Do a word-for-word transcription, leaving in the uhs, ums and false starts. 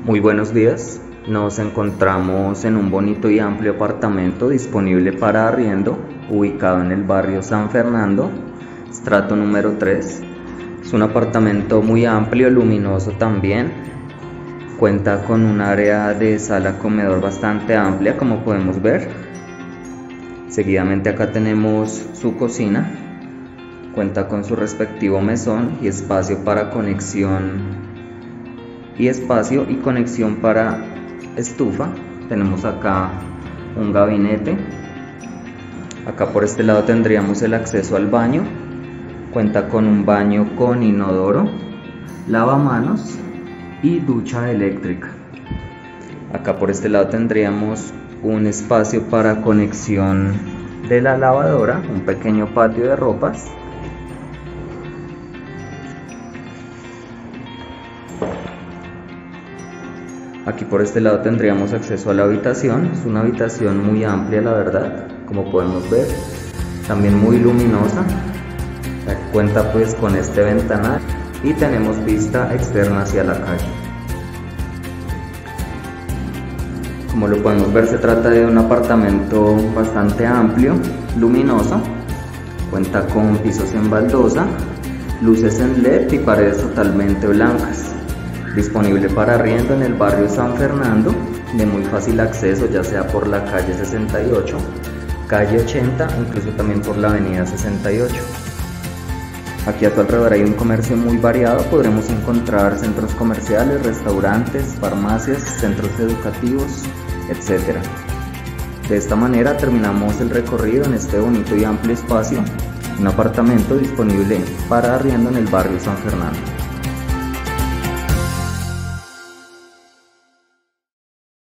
Muy buenos días, nos encontramos en un bonito y amplio apartamento disponible para arriendo, ubicado en el barrio San Fernando, estrato número tres. Es un apartamento muy amplio, luminoso también, cuenta con un área de sala comedor bastante amplia, como podemos ver. Seguidamente acá tenemos su cocina, cuenta con su respectivo mesón y espacio para conexión y espacio y conexión para estufa. Tenemos acá un gabinete. Acá por este lado tendríamos el acceso al baño. Cuenta con un baño con inodoro, lavamanos y ducha eléctrica. Acá por este lado tendríamos un espacio para conexión de la lavadora, un pequeño patio de ropas. Aquí por este lado tendríamos acceso a la habitación. Es una habitación muy amplia, la verdad, como podemos ver, también muy luminosa. Cuenta pues con este ventanal y tenemos vista externa hacia la calle. Como lo podemos ver, se trata de un apartamento bastante amplio, luminoso. Cuenta con pisos en baldosa, luces en L E D y paredes totalmente blancas. Disponible para arriendo en el barrio San Fernando, de muy fácil acceso, ya sea por la calle sesenta y ocho, calle ochenta, incluso también por la avenida sesenta y ocho. Aquí a su alrededor hay un comercio muy variado. Podremos encontrar centros comerciales, restaurantes, farmacias, centros educativos, etcétera. De esta manera terminamos el recorrido en este bonito y amplio espacio, un apartamento disponible para arriendo en el barrio San Fernando.